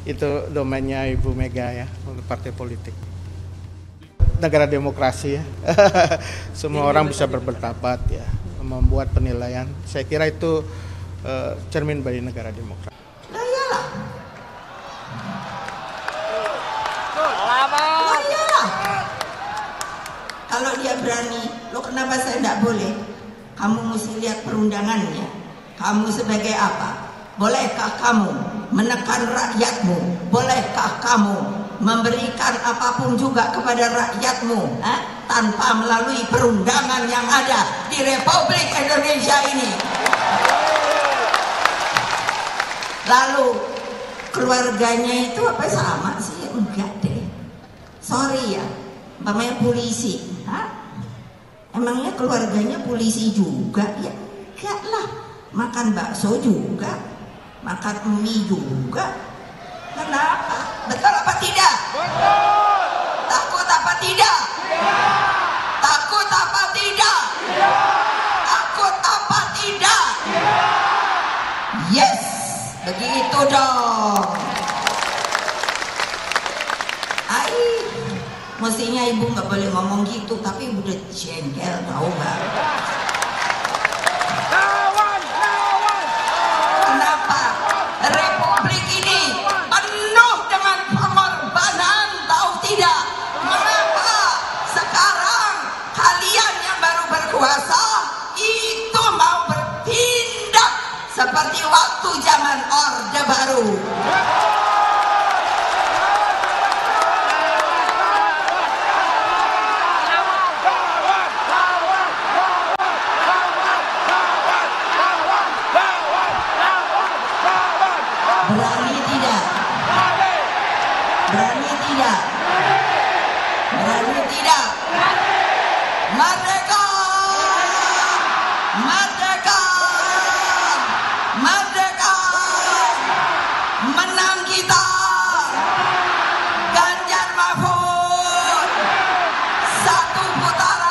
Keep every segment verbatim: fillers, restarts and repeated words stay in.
itu domainnya Ibu Mega ya, partai politik. Negara demokrasi ya, semua orang bisa berpendapat ya, membuat penilaian. Saya kira itu uh, cermin bagi negara demokrasi. Nah iyalah. Nah iyalah. Kalau dia berani, lo kenapa saya tidak boleh? Kamu mesti lihat perundangannya. Kamu sebagai apa? Bolehkah kamu menekan rakyatmu? Bolehkah kamu memberikan apapun juga kepada rakyatmu eh? tanpa melalui perundangan yang ada di Republik Indonesia ini? Lalu keluarganya itu apa sama sih? Enggak deh. Sorry ya, namanya polisi. Hah? Emangnya keluarganya polisi juga? Ya enggak lah. Makan bakso juga, makan mie juga. Kenapa? Betul apa tidak? Betul. Takut apa tidak? Tidak. Takut apa tidak? Tidak. Takut apa tidak? Tidak. Yes, begitu dong. Ai, mestinya ibu nggak boleh ngomong gitu, tapi udah jengkel tahu nggak? Lawan, lawan. Kenapa? Republik ini penuh dengan pengorbanan, tahu tidak? Mengapa sekarang kalian yang baru berkuasa itu mau bertindak seperti waktu zaman Orde Baru? Berani tidak? Berani tidak? Berani tidak? Merdeka! Merdeka! Merdeka! Menang kita! Ganjar Mahfud! Satu putaran!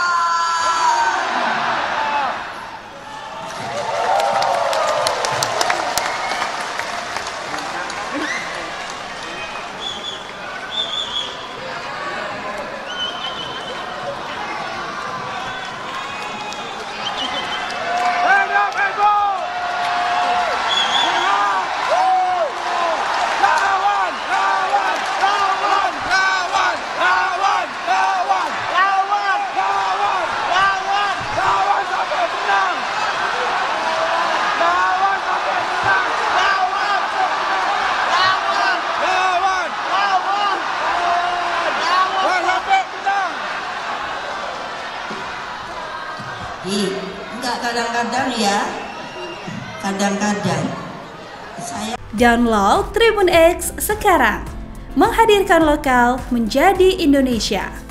Enggak, kadang-kadang ya, kadang-kadang saya download Tribun X sekarang, menghadirkan lokal menjadi Indonesia.